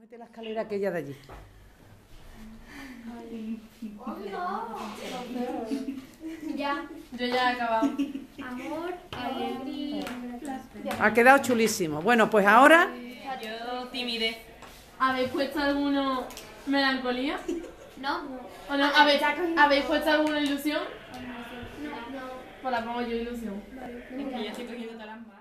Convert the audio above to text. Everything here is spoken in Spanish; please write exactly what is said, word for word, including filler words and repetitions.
Ponte la escalera aquella de allí. Ya. Yo ya he acabado. Amor, alegría. Ha quedado chulísimo. Bueno, pues ahora... Yo timidez. ¿Habéis puesto alguno melancolía? No. ¿O no? ¿Habéis, ¿Habéis puesto alguna ilusión? No, no. Pues la pongo yo ilusión. Vale. Es que yo estoy cogiendo todas las manos.